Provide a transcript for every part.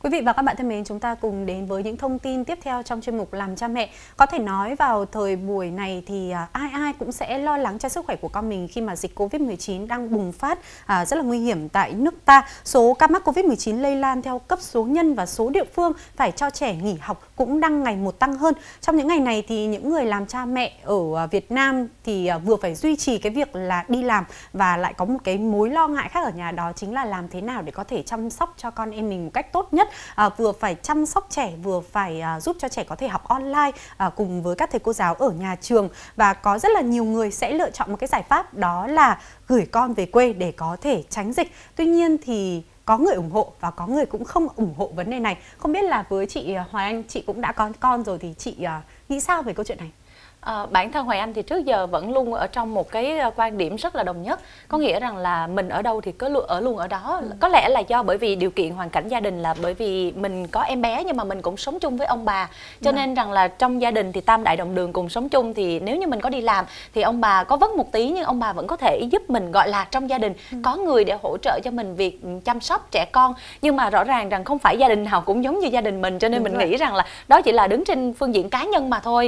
Quý vị và các bạn thân mến, chúng ta cùng đến với những thông tin tiếp theo trong chuyên mục Làm Cha Mẹ. Có thể nói vào thời buổi này thì ai cũng sẽ lo lắng cho sức khỏe của con mình khi mà dịch Covid-19 đang bùng phát rất là nguy hiểm tại nước ta. Số ca mắc Covid-19 lây lan theo cấp số nhân và số địa phương phải cho trẻ nghỉ học cũng đang ngày một tăng hơn. Trong những ngày này thì những người làm cha mẹ ở Việt Nam thì vừa phải duy trì cái việc là đi làm và lại có một cái mối lo ngại khác ở nhà, đó chính là làm thế nào để có thể chăm sóc cho con em mình một cách tốt nhất. Vừa phải chăm sóc trẻ, vừa phải giúp cho trẻ có thể học online cùng với các thầy cô giáo ở nhà trường. Và có rất là nhiều người sẽ lựa chọn một cái giải pháp, đó là gửi con về quê để có thể tránh dịch. Tuy nhiên thì có người ủng hộ và có người cũng không ủng hộ vấn đề này. Không biết là với chị Hoài Anh, chị cũng đã có con rồi thì chị nghĩ sao về câu chuyện này? Bản thân Hoài Anh thì trước giờ vẫn luôn ở trong một cái quan điểm rất là đồng nhất. Có nghĩa rằng là mình ở đâu thì cứ ở luôn ở đó. Có lẽ là do bởi vì điều kiện hoàn cảnh gia đình, là bởi vì mình có em bé nhưng mà mình cũng sống chung với ông bà. Cho nên rằng là trong gia đình thì tam đại đồng đường cùng sống chung, thì nếu như mình có đi làm thì ông bà có vất một tí nhưng ông bà vẫn có thể giúp mình, gọi là trong gia đình có người để hỗ trợ cho mình việc chăm sóc trẻ con. Nhưng mà rõ ràng rằng không phải gia đình nào cũng giống như gia đình mình, cho nên mình nghĩ rằng là đó chỉ là đứng trên phương diện cá nhân mà thôi.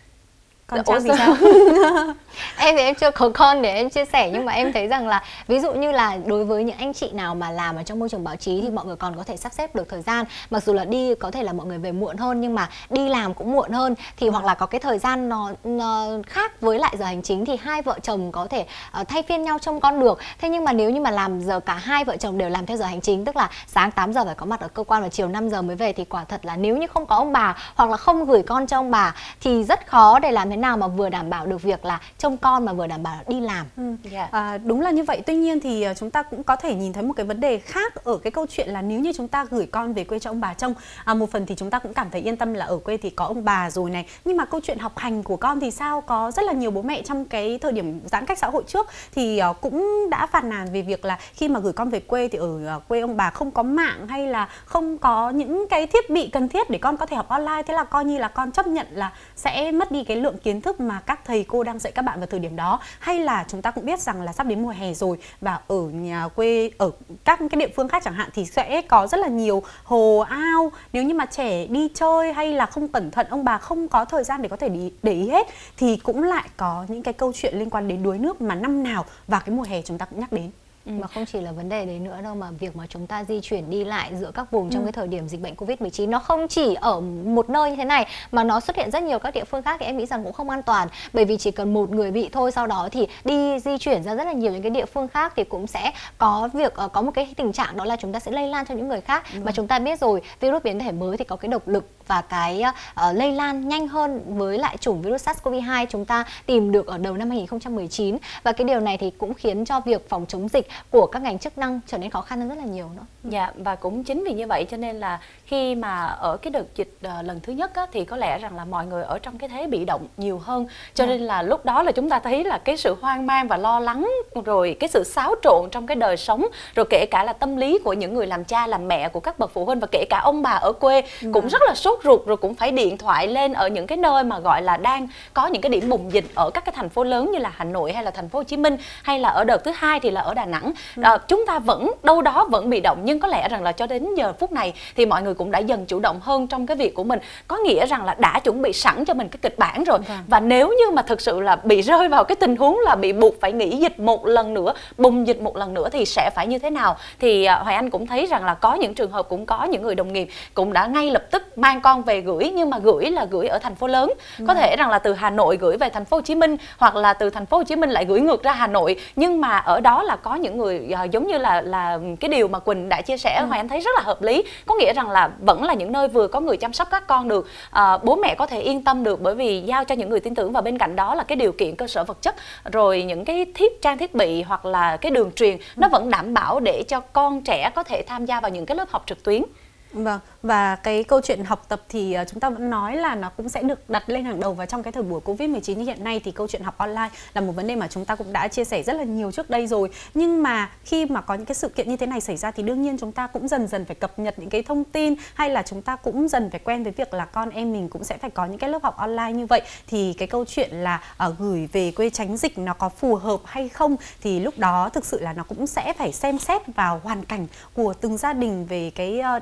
Còn Trang thì sao? Em thì em chưa có con để em chia sẻ, nhưng mà em thấy rằng là ví dụ như là đối với những anh chị nào mà làm ở trong môi trường báo chí thì mọi người còn có thể sắp xếp được thời gian. Mặc dù là đi có thể là mọi người về muộn hơn, nhưng mà đi làm cũng muộn hơn thì hoặc là có cái thời gian nó khác với lại giờ hành chính thì hai vợ chồng có thể thay phiên nhau trông con được. Thế nhưng mà nếu như mà làm giờ cả hai vợ chồng đều làm theo giờ hành chính, tức là sáng 8 giờ phải có mặt ở cơ quan và chiều 5 giờ mới về, thì quả thật là nếu như không có ông bà hoặc là không gửi con cho ông bà thì rất khó để làm thế nào mà vừa đảm bảo được việc là trông con mà vừa đảm bảo đi làm. Đúng là như vậy. Tuy nhiên thì chúng ta cũng có thể nhìn thấy một cái vấn đề khác ở cái câu chuyện là nếu như chúng ta gửi con về quê cho ông bà trông, một phần thì chúng ta cũng cảm thấy yên tâm là ở quê thì có ông bà rồi này. Nhưng mà câu chuyện học hành của con thì sao? Có rất là nhiều bố mẹ trong cái thời điểm giãn cách xã hội trước thì cũng đã phàn nàn về việc là khi mà gửi con về quê thì ở quê ông bà không có mạng hay là không có những cái thiết bị cần thiết để con có thể học online. Thế là coi như là con chấp nhận là sẽ mất đi cái lượng kiến thức mà các thầy cô đang dạy các bạn vào thời điểm đó. Hay là chúng ta cũng biết rằng là sắp đến mùa hè rồi và ở nhà quê, ở các cái địa phương khác chẳng hạn thì sẽ có rất là nhiều hồ ao. Nếu như mà trẻ đi chơi hay là không cẩn thận, ông bà không có thời gian để có thể để ý hết, thì cũng lại có những cái câu chuyện liên quan đến đuối nước mà năm nào vào cái mùa hè chúng ta cũng nhắc đến. Mà không chỉ là vấn đề đấy nữa đâu, mà việc mà chúng ta di chuyển đi lại giữa các vùng trong cái thời điểm dịch bệnh Covid-19 nó không chỉ ở một nơi như thế này mà nó xuất hiện rất nhiều các địa phương khác, thì em nghĩ rằng cũng không an toàn. Bởi vì chỉ cần một người bị thôi, sau đó thì đi di chuyển ra rất là nhiều những cái địa phương khác thì cũng sẽ có việc có một cái tình trạng đó là chúng ta sẽ lây lan cho những người khác. Mà chúng ta biết rồi, virus biến thể mới thì có cái độc lực và cái lây lan nhanh hơn với lại chủng virus SARS-CoV-2 chúng ta tìm được ở đầu năm 2019. Và cái điều này thì cũng khiến cho việc phòng chống dịch của các ngành chức năng trở nên khó khăn hơn rất là nhiều nữa. Dạ, và cũng chính vì như vậy cho nên là khi mà ở cái đợt dịch lần thứ nhất á, thì có lẽ rằng là mọi người ở trong cái thế bị động nhiều hơn. Cho nên là lúc đó là chúng ta thấy là cái sự hoang mang và lo lắng, rồi cái sự xáo trộn trong cái đời sống, rồi kể cả là tâm lý của những người làm cha làm mẹ, của các bậc phụ huynh, và kể cả ông bà ở quê cũng rất là sốt ruột, rồi cũng phải điện thoại lên ở những cái nơi mà gọi là đang có những cái điểm bùng dịch ở các cái thành phố lớn như là Hà Nội hay là thành phố Hồ Chí Minh, hay là ở đợt thứ hai thì là ở Đà Nẵng. Chúng ta vẫn đâu đó vẫn bị động, nhưng có lẽ rằng là cho đến giờ phút này thì mọi người cũng đã dần chủ động hơn trong cái việc của mình. Có nghĩa rằng là đã chuẩn bị sẵn cho mình cái kịch bản rồi. Và nếu như mà thực sự là bị rơi vào cái tình huống là bị buộc phải nghỉ dịch một lần nữa, bùng dịch một lần nữa thì sẽ phải như thế nào. Thì Hoài Anh cũng thấy rằng là có những trường hợp, cũng có những người đồng nghiệp cũng đã ngay lập tức mang con về gửi, nhưng mà gửi là gửi ở thành phố lớn. Có thể rằng là từ Hà Nội gửi về thành phố Hồ Chí Minh, hoặc là từ thành phố Hồ Chí Minh lại gửi ngược ra Hà Nội. Nhưng mà ở đó là có những người giống như là cái điều mà Quỳnh đã chia sẻ, Hoài Anh thấy rất là hợp lý. Có nghĩa rằng là vẫn là những nơi vừa có người chăm sóc các con được, bố mẹ có thể yên tâm được bởi vì giao cho những người tin tưởng, và bên cạnh đó là cái điều kiện cơ sở vật chất, rồi những cái trang thiết bị hoặc là cái đường truyền nó vẫn đảm bảo để cho con trẻ có thể tham gia vào những cái lớp học trực tuyến. Vâng, và cái câu chuyện học tập thì chúng ta vẫn nói là nó cũng sẽ được đặt lên hàng đầu, và trong cái thời buổi Covid-19 như hiện nay thì câu chuyện học online là một vấn đề mà chúng ta cũng đã chia sẻ rất là nhiều trước đây rồi. Nhưng mà khi mà có những cái sự kiện như thế này xảy ra thì đương nhiên chúng ta cũng dần dần phải cập nhật những cái thông tin, hay là chúng ta cũng dần phải quen với việc là con em mình cũng sẽ phải có những cái lớp học online như vậy. Thì cái câu chuyện là gửi về quê tránh dịch nó có phù hợp hay không thì lúc đó thực sự là nó cũng sẽ phải xem xét vào hoàn cảnh của từng gia đình về cái điều kiện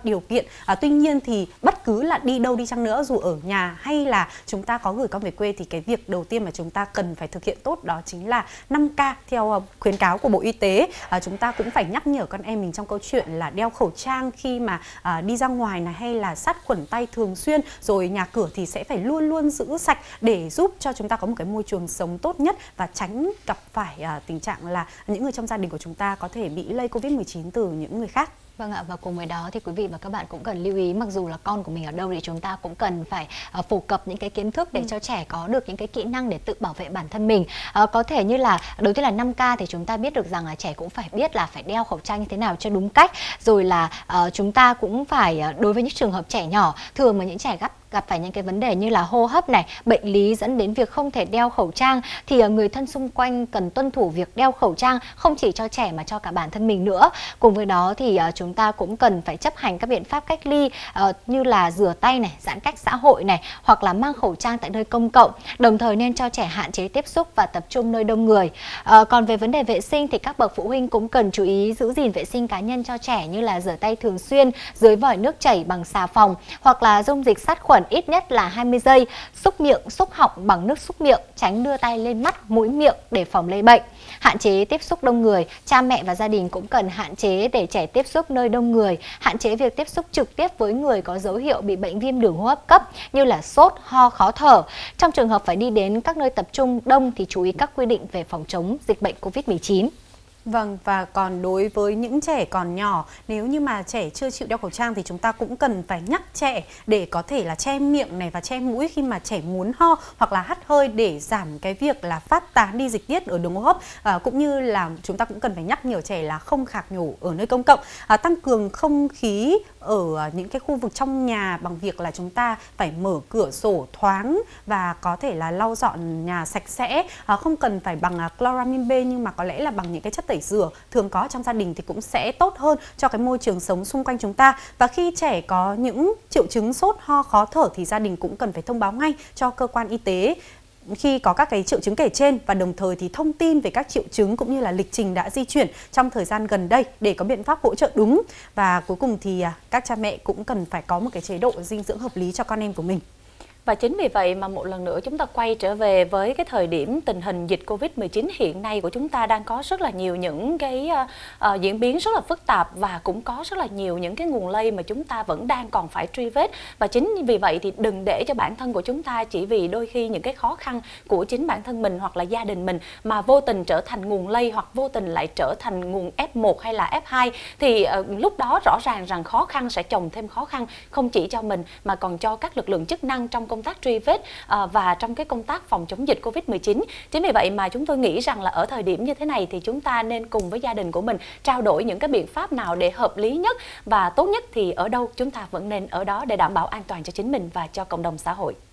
hiện. Tuy nhiên thì bất cứ là đi đâu đi chăng nữa, dù ở nhà hay là chúng ta có gửi con về quê, thì cái việc đầu tiên mà chúng ta cần phải thực hiện tốt đó chính là 5K theo khuyến cáo của Bộ Y tế. Chúng ta cũng phải nhắc nhở con em mình trong câu chuyện là đeo khẩu trang khi mà đi ra ngoài này, hay là sát khuẩn tay thường xuyên, rồi nhà cửa thì sẽ phải luôn luôn giữ sạch để giúp cho chúng ta có một cái môi trường sống tốt nhất và tránh gặp phải tình trạng là những người trong gia đình của chúng ta có thể bị lây Covid-19 từ những người khác. Vâng ạ, và cùng với đó thì quý vị và các bạn cũng cần lưu ý, mặc dù là con của mình ở đâu thì chúng ta cũng cần phải phổ cập những cái kiến thức để cho trẻ có được những cái kỹ năng để tự bảo vệ bản thân mình. Có thể như là đầu tiên là 5K thì chúng ta biết được rằng là trẻ cũng phải biết là phải đeo khẩu trang như thế nào cho đúng cách, rồi là chúng ta cũng phải đối với những trường hợp trẻ nhỏ, thường mà những trẻ gặp phải những cái vấn đề như là hô hấp này, bệnh lý dẫn đến việc không thể đeo khẩu trang, thì người thân xung quanh cần tuân thủ việc đeo khẩu trang, không chỉ cho trẻ mà cho cả bản thân mình nữa. Cùng với đó thì chúng ta cũng cần phải chấp hành các biện pháp cách ly như là rửa tay này, giãn cách xã hội này, hoặc là mang khẩu trang tại nơi công cộng. Đồng thời nên cho trẻ hạn chế tiếp xúc và tập trung nơi đông người. Còn về vấn đề vệ sinh thì các bậc phụ huynh cũng cần chú ý giữ gìn vệ sinh cá nhân cho trẻ, như là rửa tay thường xuyên dưới vòi nước chảy bằng xà phòng, hoặc là dung dịch sát khuẩn ít nhất là 20 giây, xúc miệng, xúc họng bằng nước xúc miệng, tránh đưa tay lên mắt, mũi, miệng để phòng lây bệnh. Hạn chế tiếp xúc đông người, cha mẹ và gia đình cũng cần hạn chế để trẻ tiếp xúc nơi đông người, hạn chế việc tiếp xúc trực tiếp với người có dấu hiệu bị bệnh viêm đường hô hấp cấp như là sốt, ho, khó thở. Trong trường hợp phải đi đến các nơi tập trung đông thì chú ý các quy định về phòng chống dịch bệnh Covid-19. Vâng, và còn đối với những trẻ còn nhỏ, nếu như mà trẻ chưa chịu đeo khẩu trang thì chúng ta cũng cần phải nhắc trẻ để có thể là che miệng này và che mũi khi mà trẻ muốn ho hoặc là hắt hơi, để giảm cái việc là phát tán đi dịch tiết ở đường hô hấp. Cũng như là chúng ta cũng cần phải nhắc nhở trẻ là không khạc nhổ ở nơi công cộng, tăng cường không khí ở những cái khu vực trong nhà bằng việc là chúng ta phải mở cửa sổ thoáng và có thể là lau dọn nhà sạch sẽ, không cần phải bằng chloramin B, nhưng mà có lẽ là bằng những cái chất tẩy rửa thường có trong gia đình thì cũng sẽ tốt hơn cho cái môi trường sống xung quanh chúng ta. Và khi trẻ có những triệu chứng sốt, ho, khó thở thì gia đình cũng cần phải thông báo ngay cho cơ quan y tế khi có các cái triệu chứng kể trên, và đồng thời thì thông tin về các triệu chứng cũng như là lịch trình đã di chuyển trong thời gian gần đây để có biện pháp hỗ trợ đúng. Và cuối cùng thì các cha mẹ cũng cần phải có một cái chế độ dinh dưỡng hợp lý cho con em của mình. Và chính vì vậy mà một lần nữa chúng ta quay trở về với cái thời điểm tình hình dịch Covid-19 hiện nay của chúng ta đang có rất là nhiều những cái diễn biến rất là phức tạp, và cũng có rất là nhiều những cái nguồn lây mà chúng ta vẫn đang còn phải truy vết. Và chính vì vậy thì đừng để cho bản thân của chúng ta chỉ vì đôi khi những cái khó khăn của chính bản thân mình hoặc là gia đình mình mà vô tình trở thành nguồn lây, hoặc vô tình lại trở thành nguồn F1 hay là F2, thì lúc đó rõ ràng rằng khó khăn sẽ chồng thêm khó khăn, không chỉ cho mình mà còn cho các lực lượng chức năng trong công tác truy vết và trong cái công tác phòng chống dịch Covid-19. Chính vì vậy mà chúng tôi nghĩ rằng là ở thời điểm như thế này thì chúng ta nên cùng với gia đình của mình trao đổi những cái biện pháp nào để hợp lý nhất và tốt nhất, thì ở đâu chúng ta vẫn nên ở đó để đảm bảo an toàn cho chính mình và cho cộng đồng xã hội.